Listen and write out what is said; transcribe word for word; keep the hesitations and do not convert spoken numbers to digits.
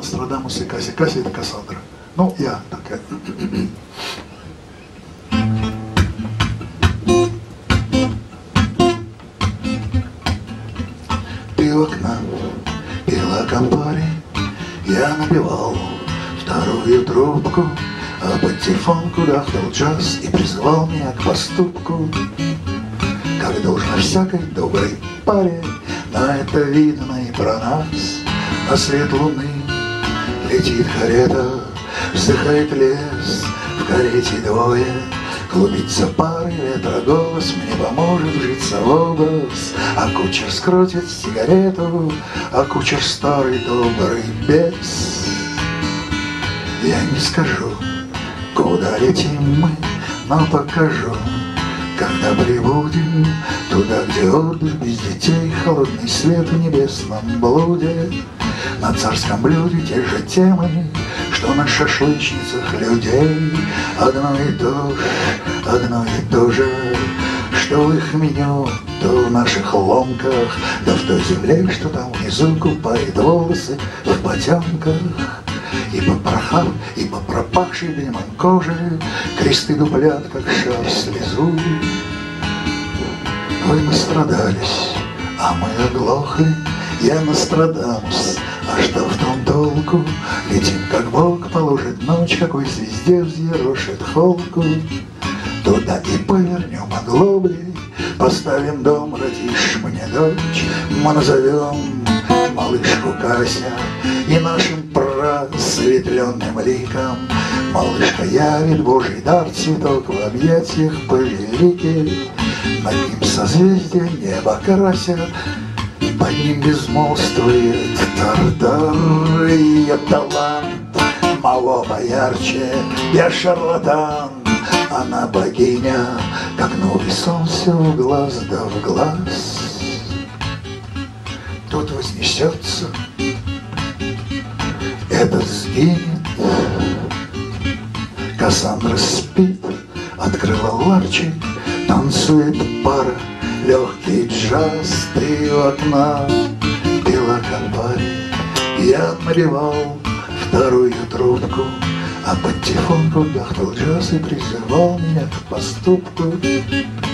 Нострадамус и Касси. Касси — это Кассандра. Ну, я такая. Ты у окна пила Кампари, я набивал вторую трубку, а под телефон кудахтал джаз и призывал меня к поступку. Как должно всякой доброй паре, но это видно и про нас. На свет луны летит карета, вздыхает лес, в карете двое. Клубится пары, ветра голос мне поможет вжиться в образ. А кучер скрутит сигарету, а кучер старый добрый бес. Я не скажу, куда летим мы, но покажу, когда прибудем туда, где отдых без детей, холодный свет в небесном блуде. На царском блюде те же темы, что на шашлычницах людей. Одно и то же, одно и то же, что в их меню, то в наших ломках, да в той земле, что там внизу купает волосы в потемках. И по прахам, и по пропахшей дымом коже кресты дуплят, как шар слезу. Вы настрадались, а мы оглохли, я Нострадамус. А что в том толку? Летим, как Бог положит ночь, какой звезде взъерошит холку. Туда и повернем оглоблей, поставим дом, родишь мне дочь. Мы назовем малышку Кася, и нашим просветленным ликом малышка явит Божий дар, цветок в объятиях повелики. Над ним созвездия небо красят, под ним безмолвствует Тартар. Ее талант мало поярче, я шарлатан, она богиня, как новый сон, все в глаз да в глаз. Тут вознесется, этот сгинет. Кассандра спит, открыла ларчик, танцует пара, легкий джаз. Ты у окна пила Кампари, я набивал вторую трубку, а под телефон кудахтал джаз и призывал меня к поступку.